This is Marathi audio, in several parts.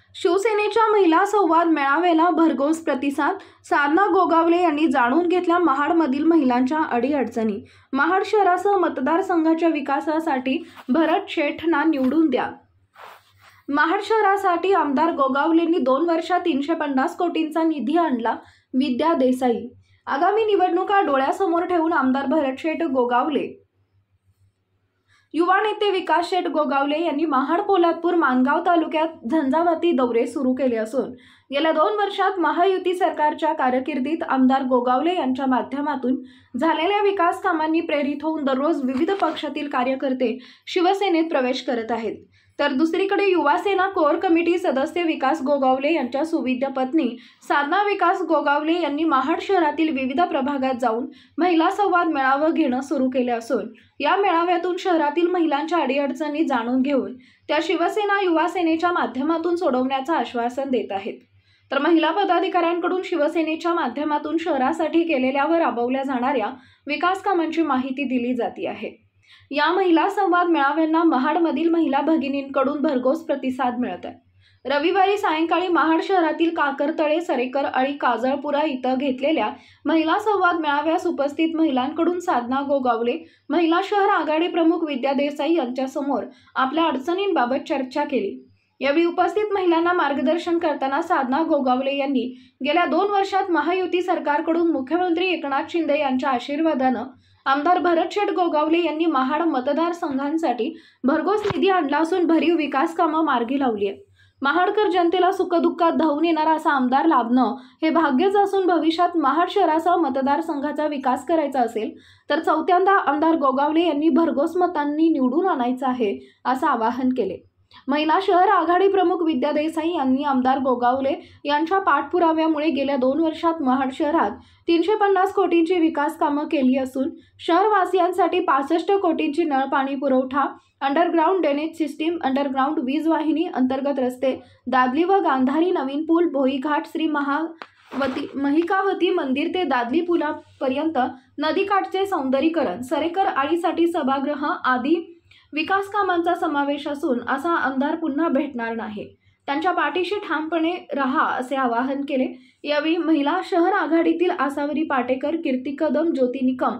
शिवसेनेच्या महिला संवाद मेळाव्याला भरघोस प्रतिसाद. साधना गोगावले यांनी जाणून घेतल्या महाडमधील महिलांच्या अडीअडचणी. महाड शहरासह मतदारसंघाच्या विकासासाठी भरत शेठना निवडून द्या. महाड शहरासाठी आमदार गोगावलेंनी 2 वर्षात 350 कोटींचा निधी आणला. विद्या देसाई. आगामी निवडणुका डोळ्यासमोर ठेवून आमदार भरत शेठ गोगावले, युवा नेते विकास शेठ गोगावले यांनी महाड, पोलादपूर, माणगाव तालुक्यात झंझावाती दौरे सुरू केले असून गेल्या 2 वर्षात महायुती सरकारच्या कारकिर्दीत आमदार गोगावले यांच्या माध्यमातून झालेल्या विकास कामांनी प्रेरित होऊन दररोज विविध पक्षातील कार्यकर्ते शिवसेनेत प्रवेश करत आहेत. तर दुसरीकडे युवासेना कोर कमिटी सदस्य विकास गोगावले यांच्या सुविद्य पत्नी साधना विकास गोगावले यांनी महाड शहरातील विविध प्रभागात जाऊन महिला संवाद मेळावा घेणं सुरू केले असून या मेळाव्यातून शहरातील महिलांच्या अडीअडचणी जाणून घेऊन त्या शिवसेना युवासेनेच्या माध्यमातून सोडवण्याचं आश्वासन देत आहेत. तर महिला पदाधिकाऱ्यांकडून शिवसेनेच्या माध्यमातून शहरासाठी केलेल्या व राबवल्या जाणाऱ्या विकास कामांची माहिती दिली जाते आहे. या महिला संवाद मेळाव्यांना महाडमधील महिला भगिनींकडून भरघोस प्रतिसाद मिळत आहे. रविवारी सायंकाळी महाड शहरातील काकरतळे, सरेकर आणि काजळपुरा इथं घेतलेल्या महिला संवाद मेळाव्यास उपस्थित महिलांकडून साधना गोगावले, महिला शहर आघाडी प्रमुख विद्या देसाई यांच्यासमोर आपल्या अडचणींबाबत चर्चा केली. यावेळी उपस्थित महिलांना मार्गदर्शन करताना साधना गोगावले यांनी गेल्या 2 वर्षात महायुती सरकारकडून मुख्यमंत्री एकनाथ शिंदे यांच्या आशीर्वादानं आमदार भरत शेठ गोगावले यांनी महाड मतदारसंघांसाठी भरघोस निधी आणला असून भरीव विकास कामं मार्गी लावली आहे. महाडकर जनतेला सुखदुःखात धावून येणारा असा आमदार लाभणं हे भाग्यच असून भविष्यात महाड शहरासह मतदारसंघाचा विकास करायचा असेल तर चौथ्यांदा आमदार गोगावले यांनी भरघोस मतांनी निवडून आणायचं आहे असं आवाहन केले. महिला शहर आघाडी प्रमुख विद्या देसाई यांनी आमदार गोगावले यांच्या पाठपुराव्यामुळे गेल्या 2 वर्षात महाड शहरात 350 कोटींची विकास कामं केली असून शहरवासियांसाठी 65 कोटींची नळ पाणी पुरवठा, अंडरग्राऊंड ड्रेनेज सिस्टीम, अंडरग्राऊंड वीज वाहिनी, अंतर्गत रस्ते, दादली व गांधारी नवीन पूल, भोईघाट, श्री महिकावती मंदिर ते दादली पुलापर्यंत नदीकाठचे सौंदर्यीकरण, सरेकर आळीसाठी सभागृह आदी विकास कामांचा समावेश असून असा आमदार पुन्हा भेटणार नाही. त्यांच्या पाठीशी ठामपणे रहा असे आवाहन केले. यावेळी महिला शहर आघाडीतील आसावरी पाटेकर, कीर्ती कदम, ज्योती निकम,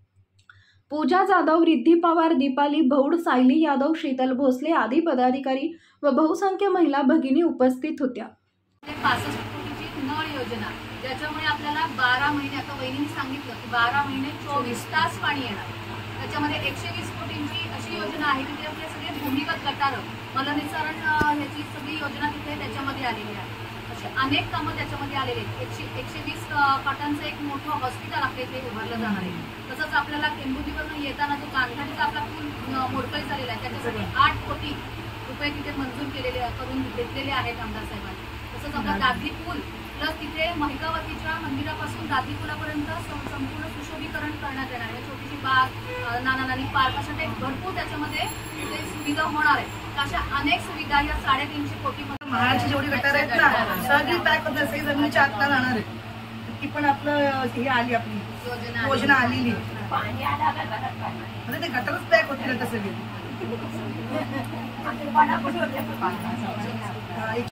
पूजा जाधव, रिद्धी पवार, दीपाली भौड, सायली यादव, शीतल भोसले आदी पदाधिकारी व बहुसंख्य महिला भगिनी उपस्थित होत्या. 65 कोटीची नळ योजना, ज्याच्यामुळे आपल्याला 12 महिने, आता वहिनींनी सांगितलं की 12 महिने 24 तास पाणी येणार. त्याच्यामध्ये 120 कोटींची अशी योजना आहे की आपले सगळे भूमिगत गटार, मलनिस्सारण ह्याची सगळी योजना तिथे त्याच्यामध्ये आलेली आहे. असे अनेक कामं त्याच्यामध्ये आलेले आहेत. 120 खाटांचं एक मोठं हॉस्पिटल आपल्या इथे उभारलं जाणार आहे. तसंच आपल्याला केंबुलीवरून येताना जो गांधारीचा आपला पूल मोडकळीत झालेला आहे त्याच्यासाठी 8 कोटी रुपये तिथे मंजूर करून घेतलेले आहेत आमदार साहेबांनी. तसंच आपला दादली पूल प्लस तिथे महिकावतीच्या मंदिरापासून दादली पुलापर्यंत संपूर्ण सुशोभीकरण करण्यात येणार आहे. छोटीशी बाग, नाना नानी पार्क, अशा काही भरपूर त्याच्यामध्ये सुविधा होणार आहे. अशा अनेक सुविधा या 350 कोटीमध्ये महाडची जेवढी गटार आहेत ना सगळी पॅक होत सगळी जमिनीच्या आतला जाणार आहे. ती पण आपलं हे आली, आपली योजना आलेली. ते गटारच पॅक होतील आता सगळे.